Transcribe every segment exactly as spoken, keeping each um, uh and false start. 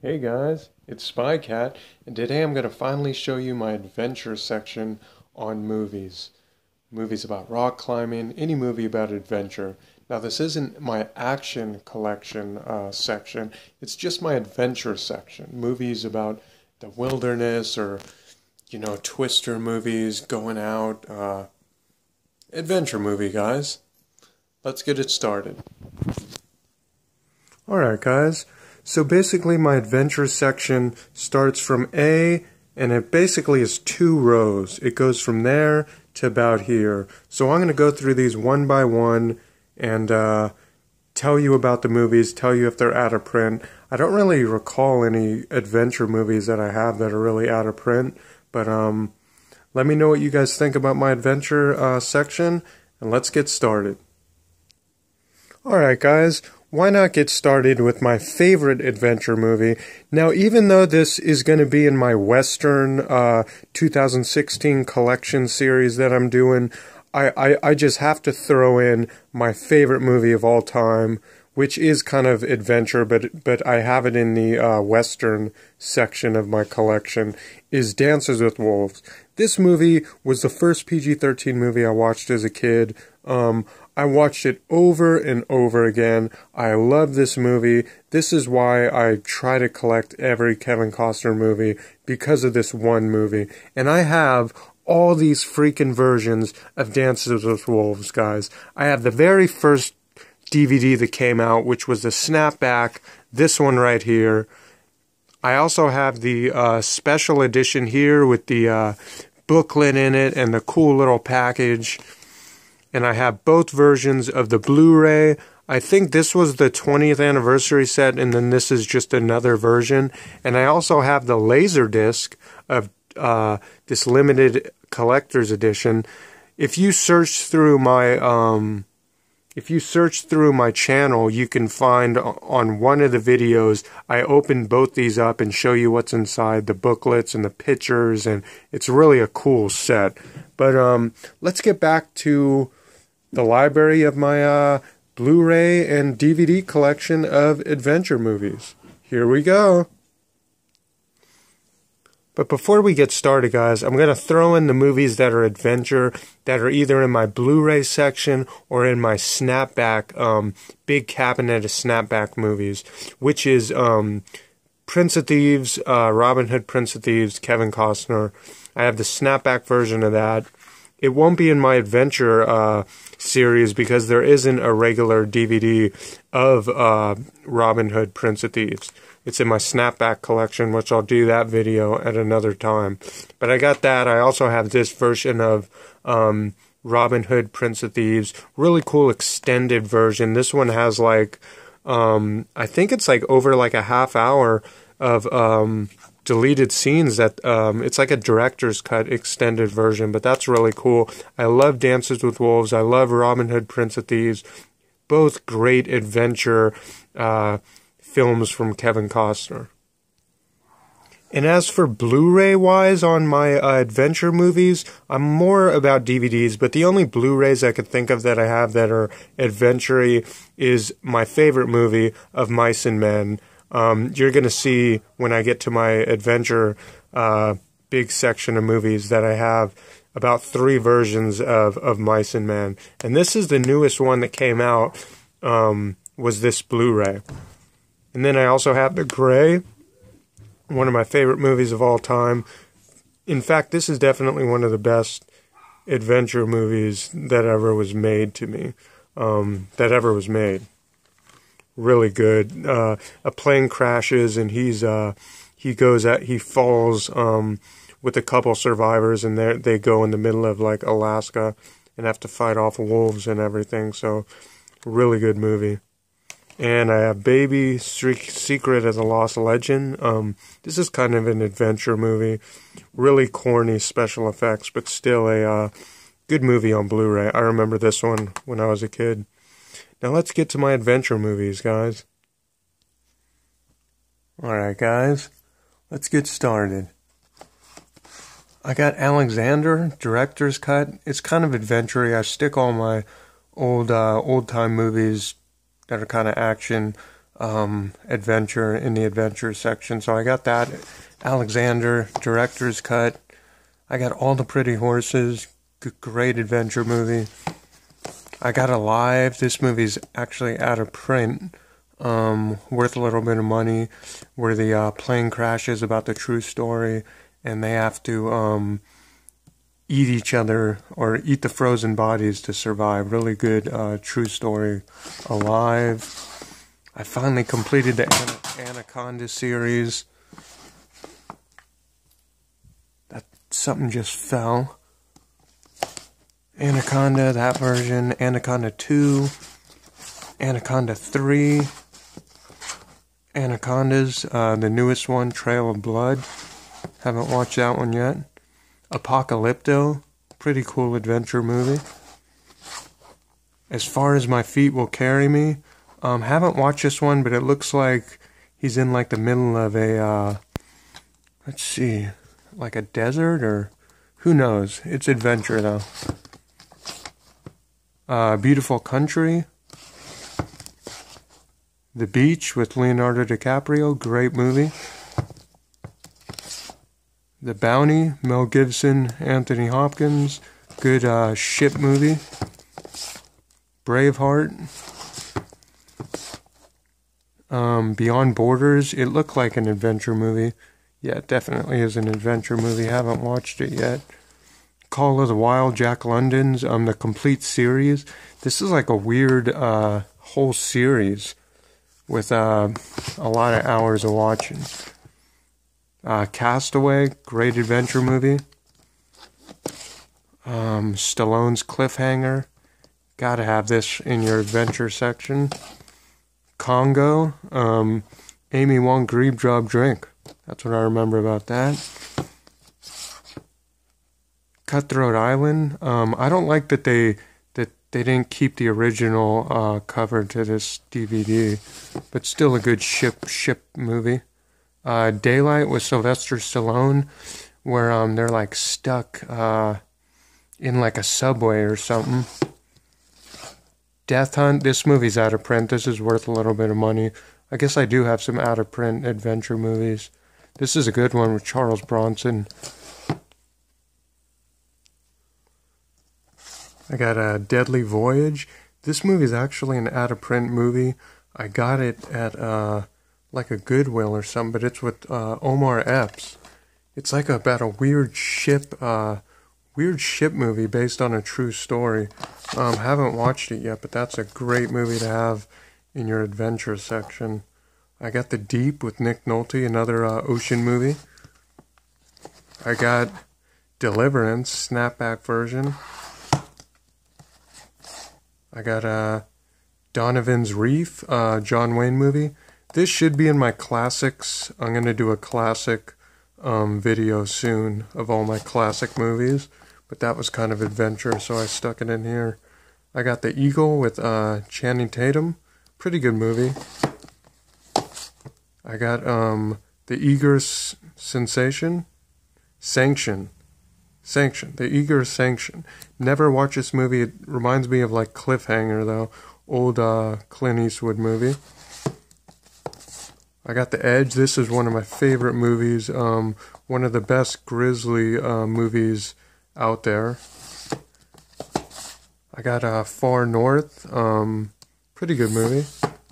Hey guys, it's SpyCat, and today I'm going to finally show you my adventure section on movies. Movies about rock climbing, any movie about adventure. Now this isn't my action collection uh, section, it's just my adventure section. Movies about the wilderness or, you know, twister movies, going out, uh, adventure movie guys. Let's get it started. Alright guys. So basically my adventure section starts from A, and it basically is two rows. It goes from there to about here. So I'm going to go through these one by one and uh, tell you about the movies, tell you if they're out of print. I don't really recall any adventure movies that I have that are really out of print, but um, let me know what you guys think about my adventure uh, section, and let's get started. Alright guys, why not get started with my favorite adventure movie? Now, even though this is going to be in my Western uh, two thousand sixteen collection series that I'm doing, I, I, I just have to throw in my favorite movie of all time, which is kind of adventure, but but I have it in the uh, Western section of my collection, is Dances with Wolves. This movie was the first P G thirteen movie I watched as a kid. Um, I watched it over and over again. I love this movie. This is why I try to collect every Kevin Costner movie, because of this one movie. And I have all these freaking versions of Dances with Wolves, guys. I have the very first D V D that came out, which was the snapback, this one right here. I also have the uh, special edition here with the uh, booklet in it and the cool little package. And I have both versions of the Blu-ray. I think this was the twentieth anniversary set, and then this is just another version. And I also have the Laserdisc of uh, this limited collector's edition. If you search through my um, if you search through my channel, you can find on one of the videos I opened both these up and show you what's inside, the booklets and the pictures, and it's really a cool set. But um, let's get back to the library of my uh, Blu-ray and D V D collection of adventure movies. Here we go. But before we get started, guys, I'm going to throw in the movies that are adventure, that are either in my Blu-ray section or in my snapback, um, big cabinet of snapback movies, which is um, Prince of Thieves, uh, Robin Hood, Prince of Thieves, Kevin Costner. I have the snapback version of that. It won't be in my adventure uh, series because there isn't a regular D V D of uh, Robin Hood, Prince of Thieves. It's in my snapback collection, which I'll do that video at another time. But I got that. I also have this version of um, Robin Hood, Prince of Thieves. Really cool extended version. This one has like, um, I think it's like over like a half hour of um, deleted scenes. That um, it's like a director's cut extended version, but that's really cool. I love Dances with Wolves. I love Robin Hood, Prince of Thieves. Both great adventure uh films from Kevin Costner. And as for Blu-ray wise on my uh, adventure movies, I'm more about D V Ds, but the only Blu-rays I could think of that I have that are adventure-y is my favorite movie of Mice and Men. Um, you're going to see when I get to my adventure uh, big section of movies that I have about three versions of, of Mice and Men. And this is the newest one that came out, um, was this Blu-ray. And then I also have The Grey, one of my favorite movies of all time. In fact, this is definitely one of the best adventure movies that ever was made to me, um, that ever was made. Really good. Uh, a plane crashes and he's uh, he goes at he falls um, with a couple survivors, and they they go in the middle of like Alaska and have to fight off wolves and everything. So, really good movie. And I have Baby, Secret of the Lost Legend. Um, this is kind of an adventure movie. Really corny special effects, but still a uh, good movie on Blu-ray. I remember this one when I was a kid. Now let's get to my adventure movies, guys. Alright, guys. Let's get started. I got Alexander, director's cut. It's kind of adventure-y. I stick all my old, uh, old-time movies that are kind of action um, adventure in the adventure section. So I got that. Alexander, director's cut. I got All the Pretty Horses. G- great adventure movie. I got Alive. This movie's actually out of print. Um, worth a little bit of money. Where the uh, plane crashes, about the true story. And they have to um, eat each other or eat the frozen bodies to survive. Really good uh, true story. Alive. I finally completed the Ana- Anaconda series. That something just fell. Anaconda, that version. Anaconda two. Anaconda three. Anacondas, uh, the newest one, Trail of Blood. Haven't watched that one yet. Apocalypto, pretty cool adventure movie. As Far as My Feet Will Carry Me, um, haven't watched this one, but it looks like he's in like the middle of a, uh, let's see, like a desert or who knows. It's adventure though. Uh, Beautiful Country. The Beach with Leonardo DiCaprio, great movie. The Bounty, Mel Gibson, Anthony Hopkins, good uh, ship movie. Braveheart. Um, Beyond Borders, it looked like an adventure movie. Yeah, it definitely is an adventure movie. Haven't watched it yet. Call of the Wild, Jack London's, um, the complete series. This is like a weird uh, whole series with uh, a lot of hours of watching. Uh, Castaway, great adventure movie. Um, Stallone's Cliffhanger, gotta have this in your adventure section. Congo, um, Amy Wong Grebe Drop Drink. That's what I remember about that. Cutthroat Island. Um, I don't like that they that they didn't keep the original uh, cover to this D V D, but still a good ship ship movie. Uh, Daylight with Sylvester Stallone, where um they're like stuck uh in like a subway or something. Death Hunt. This movie's out of print. This is worth a little bit of money. I guess I do have some out of print adventure movies. This is a good one with Charles Bronson. I got a Deadly Voyage. This movie is actually an out of print movie. I got it at uh like a Goodwill or something, but it's with uh, Omar Epps. It's like about a weird ship, uh, weird ship movie based on a true story. Um, haven't watched it yet, but that's a great movie to have in your adventure section. I got The Deep with Nick Nolte, another uh, ocean movie. I got Deliverance, snapback version. I got uh, Donovan's Reef, uh, John Wayne movie. This should be in my classics. I'm going to do a classic um, video soon of all my classic movies. But that was kind of adventure, so I stuck it in here. I got The Eagle with uh, Channing Tatum. Pretty good movie. I got um, The Eager S- Sensation. Sanction. Sanction. The Eager Sanction. Never watched this movie. It reminds me of like Cliffhanger, though. Old uh, Clint Eastwood movie. I got The Edge. This is one of my favorite movies. Um, one of the best grizzly uh, movies out there. I got uh, Far North. Um, pretty good movie.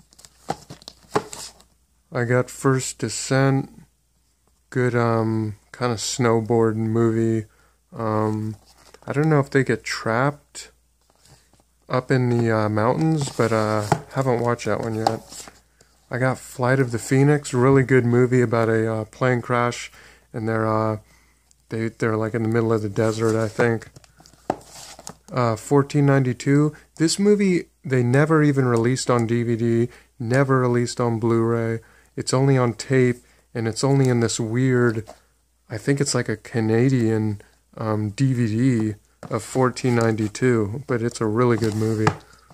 I got First Descent. Good um, kind of snowboarding movie. Um, I don't know if they get trapped up in the uh, mountains, but uh, haven't watched that one yet. I got Flight of the Phoenix, really good movie about a uh, plane crash, and they're uh, they they're like in the middle of the desert, I think. Uh, fourteen ninety-two. This movie they never even released on D V D, never released on Blu-ray. It's only on tape, and it's only in this weird, I think it's like a Canadian um, D V D of fourteen ninety-two, but it's a really good movie.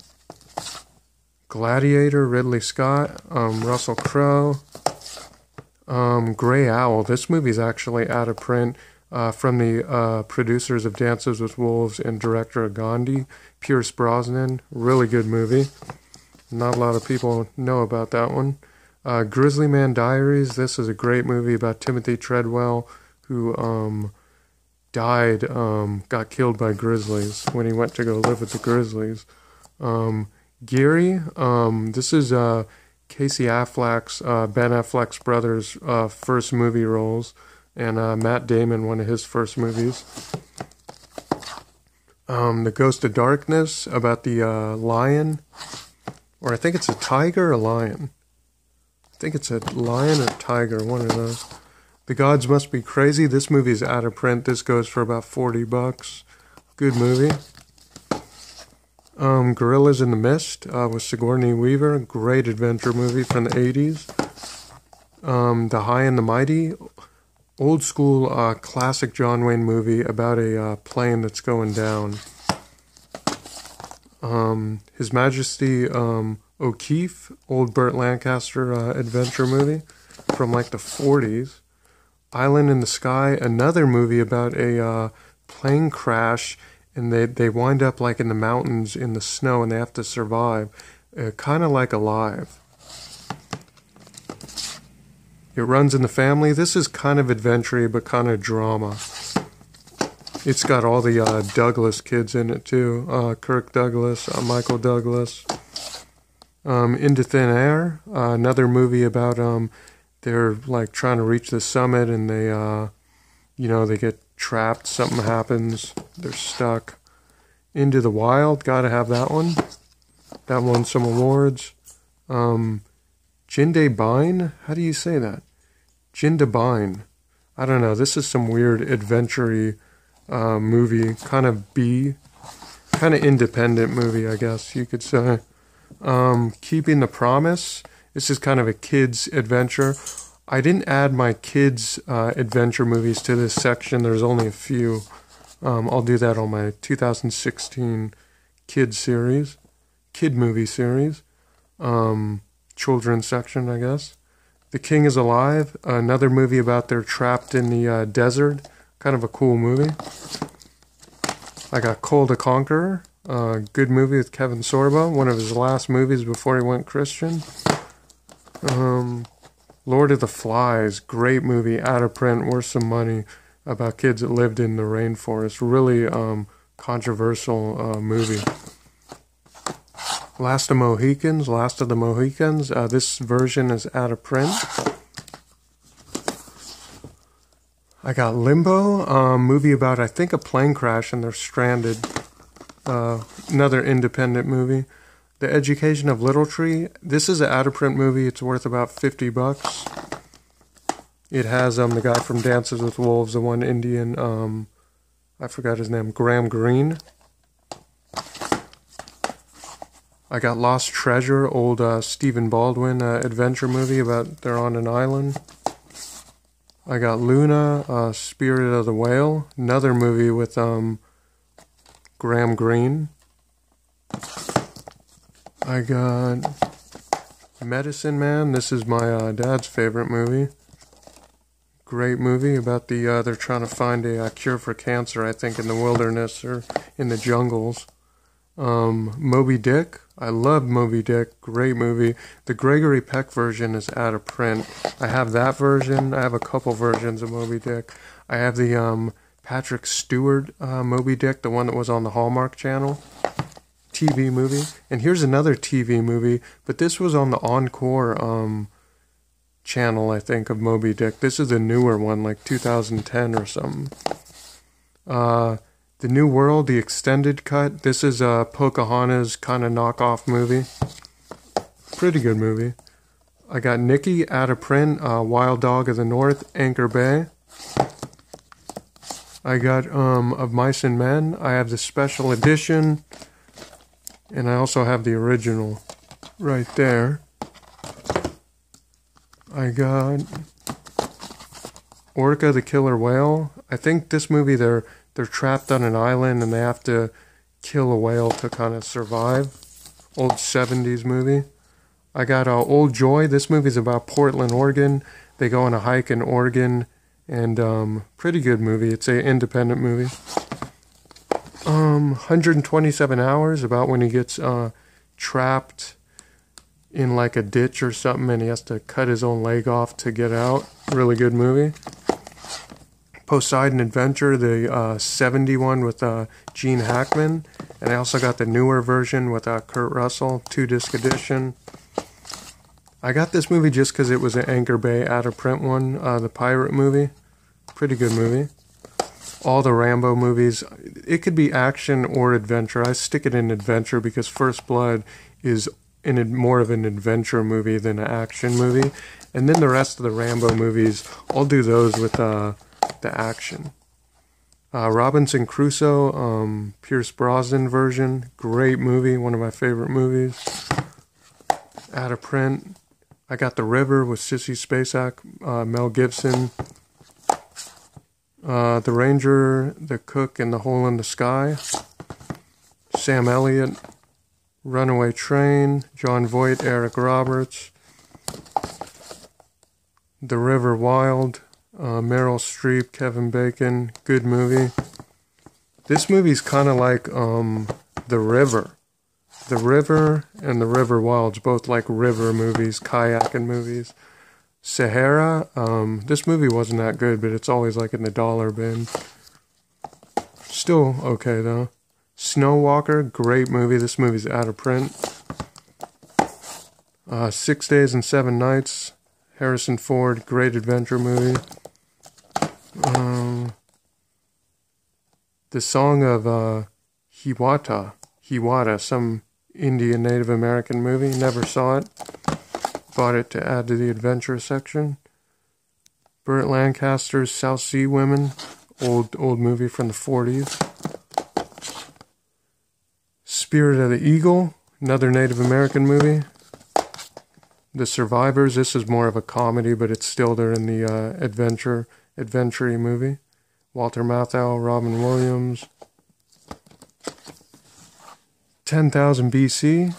Gladiator, Ridley Scott, um, Russell Crowe, um, Grey Owl. This movie's actually out of print uh, from the uh, producers of Dances with Wolves and director of Gandhi, Pierce Brosnan. Really good movie. Not a lot of people know about that one. Uh, Grizzly Man Diaries. This is a great movie about Timothy Treadwell, who um, died, um, got killed by grizzlies when he went to go live with the grizzlies. Um, Geary. Um, this is uh, Casey Affleck's, uh, Ben Affleck's brother's uh, first movie roles, and uh, Matt Damon, one of his first movies. Um, The Ghost of Darkness, about the uh, lion, or I think it's a tiger or a lion. I think it's a lion or tiger, one of those. The Gods Must Be Crazy. This movie is out of print. This goes for about forty bucks. Good movie. Um, Gorillas in the Mist uh, with Sigourney Weaver. Great adventure movie from the eighties. Um, The High and the Mighty. Old school uh, classic John Wayne movie about a uh, plane that's going down. Um, His Majesty um, O'Keefe. Old Burt Lancaster uh, adventure movie from like the forties. Island in the Sky, another movie about a uh, plane crash, and they, they wind up like in the mountains in the snow, and they have to survive, uh, kind of like Alive. It Runs in the Family. This is kind of adventure but kind of drama. It's got all the uh, Douglas kids in it too. Uh, Kirk Douglas, uh, Michael Douglas. Um, Into Thin Air, uh, another movie about um. They're like trying to reach the summit, and they, uh, you know, they get trapped. Something happens. They're stuck. Into the Wild. Gotta have that one. That won some awards. Um, Jindabyne. How do you say that? Jindabyne. I don't know. This is some weird adventure-y uh, movie. Kind of B. Kind of independent movie, I guess you could say. Um, Keeping the Promise. This is kind of a kid's adventure. I didn't add my kids' uh, adventure movies to this section. There's only a few. Um, I'll do that on my two thousand sixteen kid series, kid movie series, um, children's section, I guess. The King is Alive, another movie about they're trapped in the uh, desert. Kind of a cool movie. I got Cole the Conqueror, a good movie with Kevin Sorbo, one of his last movies before he went Christian. Um, Lord of the Flies, great movie, out of print, worth some money, about kids that lived in the rainforest. Really um, controversial uh, movie. Last of Mohicans, Last of the Mohicans. Uh, this version is out of print. I got Limbo, a um, movie about, I think, a plane crash and they're stranded. Uh, another independent movie. The Education of Little Tree. This is an out-of-print movie. It's worth about fifty bucks. It has um the guy from Dances with Wolves, the one Indian, um, I forgot his name, Graham Greene. I got Lost Treasure, old uh, Stephen Baldwin uh, adventure movie about they're on an island. I got Luna, uh, Spirit of the Whale, another movie with um Graham Greene. I got Medicine Man. This is my uh, dad's favorite movie. Great movie about the, uh, they're trying to find a uh, cure for cancer, I think, in the wilderness or in the jungles. Um, Moby Dick. I love Moby Dick. Great movie. The Gregory Peck version is out of print. I have that version. I have a couple versions of Moby Dick. I have the um, Patrick Stewart uh, Moby Dick, the one that was on the Hallmark Channel. T V movie. And here's another T V movie, but this was on the Encore um, channel, I think, of Moby Dick. This is a newer one, like two thousand ten or something. Uh, The New World, the extended cut. This is a Pocahontas kind of knockoff movie. Pretty good movie. I got Nikki, out of print, uh, Wild Dog of the North, Anchor Bay. I got um, Of Mice and Men. I have the special edition. And I also have the original right there. I got Orca the Killer Whale. I think this movie, they're they're trapped on an island and they have to kill a whale to kind of survive. Old seventies movie. I got uh, Old Joy. This movie's about Portland, Oregon. They go on a hike in Oregon, and um, pretty good movie. It's an independent movie. Um, one hundred twenty-seven hours, about when he gets uh, trapped in like a ditch or something, and he has to cut his own leg off to get out. Really good movie. Poseidon Adventure, the uh, seventy one with uh, Gene Hackman. And I also got the newer version with uh, Kurt Russell, two-disc edition. I got this movie just because it was an Anchor Bay out-of-print one, uh, the pirate movie. Pretty good movie. All the Rambo movies, it could be action or adventure. I stick it in adventure because First Blood is in more of an adventure movie than an action movie. And then the rest of the Rambo movies, I'll do those with uh, the action. Uh, Robinson Crusoe, um, Pierce Brosnan version, great movie, one of my favorite movies. Out of print, I got The River with Sissy Spacek, uh, Mel Gibson. Uh, the Ranger, The Cook, and The Hole in the Sky. Sam Elliott, Runaway Train, John Voight, Eric Roberts. The River Wild, uh, Meryl Streep, Kevin Bacon, good movie. This movie's kind of like um, The River. The River and The River Wild's both like river movies, kayaking movies. Sahara, um, this movie wasn't that good, but it's always like in the dollar bin. Still okay though. Snow Walker, great movie. This movie's out of print. Uh, Six Days and Seven Nights, Harrison Ford, great adventure movie. Um, the Song of uh, Hiawatha, Hiawatha, some Indian Native American movie. Never saw it. Bought it to add to the adventure section. Burt Lancaster's South Sea Women, old old movie from the forties. Spirit of the Eagle, another Native American movie. The Survivors, this is more of a comedy, but it's still there in the uh, adventure, adventure movie. Walter Matthau, Robin Williams. ten thousand B C.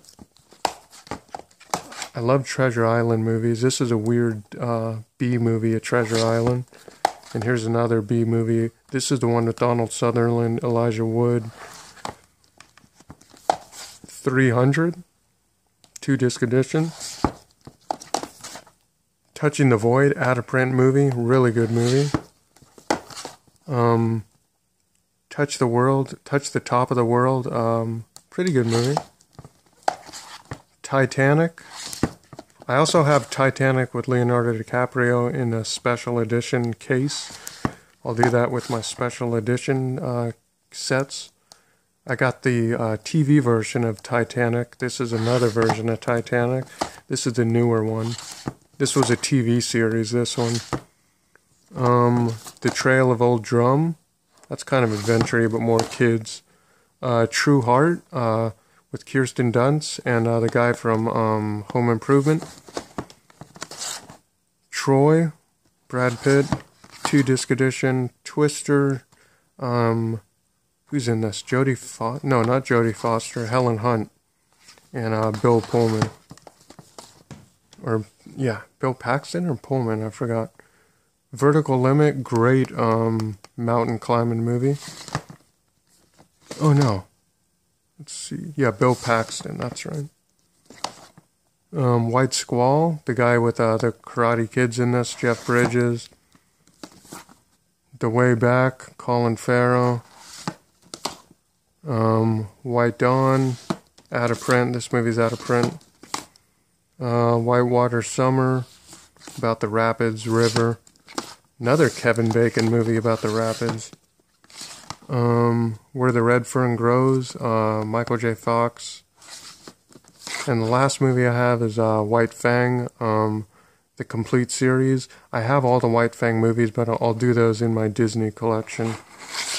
I love Treasure Island movies. This is a weird uh, B movie, a Treasure Island. And here's another B movie. This is the one with Donald Sutherland, Elijah Wood. three hundred, two-disc edition. Touching the Void, out-of-print movie, really good movie. Um, Touch the World, Touch the Top of the World, um, pretty good movie. Titanic. I also have Titanic with Leonardo DiCaprio in a special edition case. I'll do that with my special edition uh, sets. I got the uh, T V version of Titanic. This is another version of Titanic. This is the newer one. This was a T V series, this one. Um, The Trail of Old Drum. That's kind of adventure-y, but more kids. Uh, True Heart, uh, with Kirsten Dunst and uh, the guy from um, Home Improvement. Troy, Brad Pitt, two-disc edition. Twister, um, who's in this? Jodie Foster? No, not Jodie Foster. Helen Hunt and uh, Bill Pullman. Or, yeah, Bill Paxton or Pullman, I forgot. Vertical Limit, great um, mountain climbing movie. Oh, no. Let's see. Yeah, Bill Paxton, that's right. Um, White Squall, the guy with uh, the Karate Kids in this, Jeff Bridges. The Way Back, Colin Farrell. Um, White Dawn, out of print. This movie's out of print. Uh, Whitewater Summer, about the Rapids River. Another Kevin Bacon movie about the Rapids. Um, Where the Red Fern Grows, uh, Michael J. Fox. And the last movie I have is uh, White Fang, um, the complete series. I have all the White Fang movies, but I'll, I'll do those in my Disney collection.